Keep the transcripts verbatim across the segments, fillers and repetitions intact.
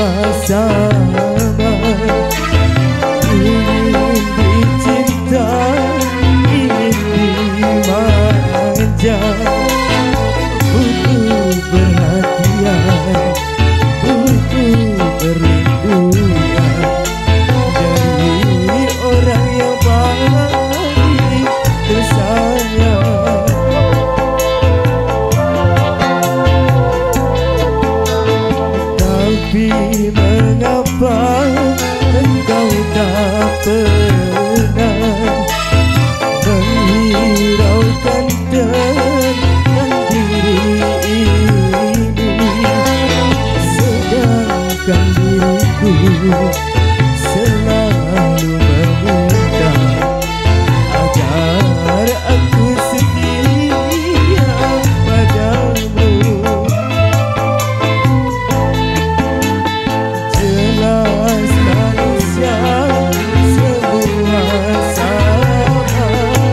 sama, ingin dicinta, ingin dimanja, butuh perhatian, butuh perlindungan dari orang yang paling tersayang. Tapi mengapa engkau tak pernah menghiraukan tentang diri ini, sedangkan diriku selalu meminta agar aku setia padamu. Jelas manusia semua sama,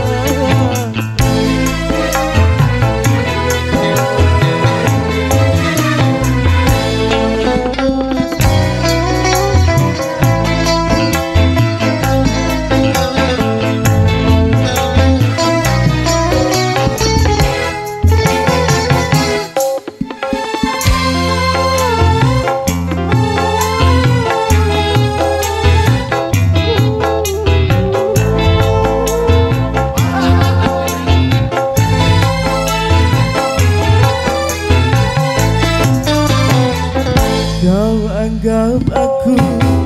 kau anggap aku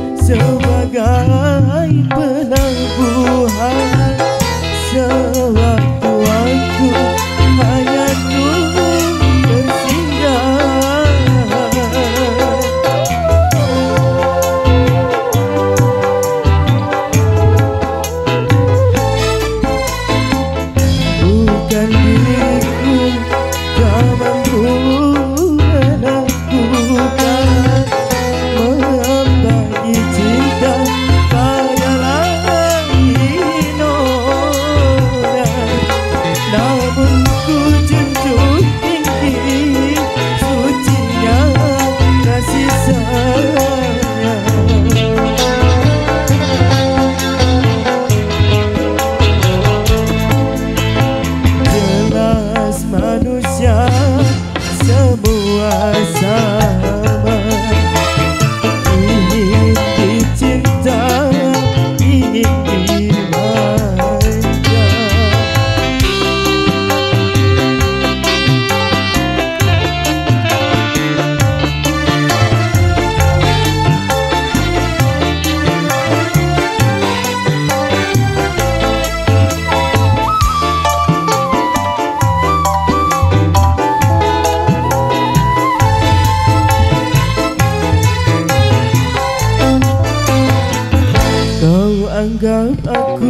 sebagai pelabuhan, sewaktu-waktu hanya untuk bersinggah. Bukan diriku tak mampu menaklukkan, membagi cinta pada lain orang. Namun ku junjung tinggi sucinya kasih sayang. Jelas manusia semua sama, ingin dicinta, ingin dimanja. Kau anggap aku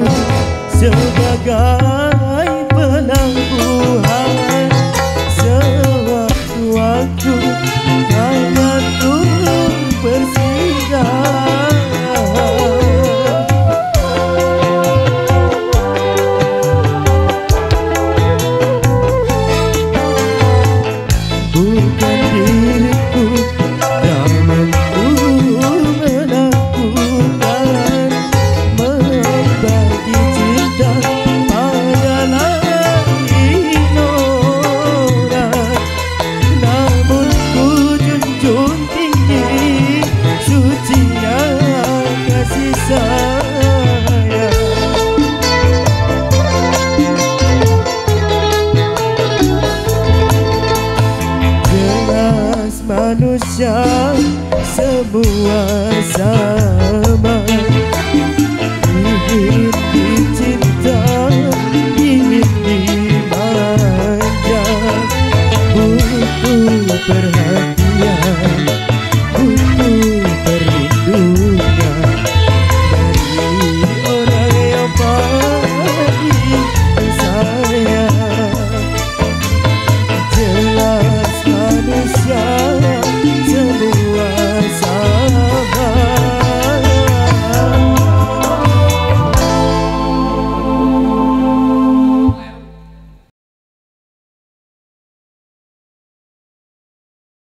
sebagai pelabuhan, sewaktu-waktu hanya untuk bersinggah. Bukan diriku yang mampu menaklukkan, membagi cinta pada lain orang. Namun ku junjung tinggi sucinya kasih sayang. Jelas manusia semua sama, ingin dicinta, ingin dimanja, butuh perhatian,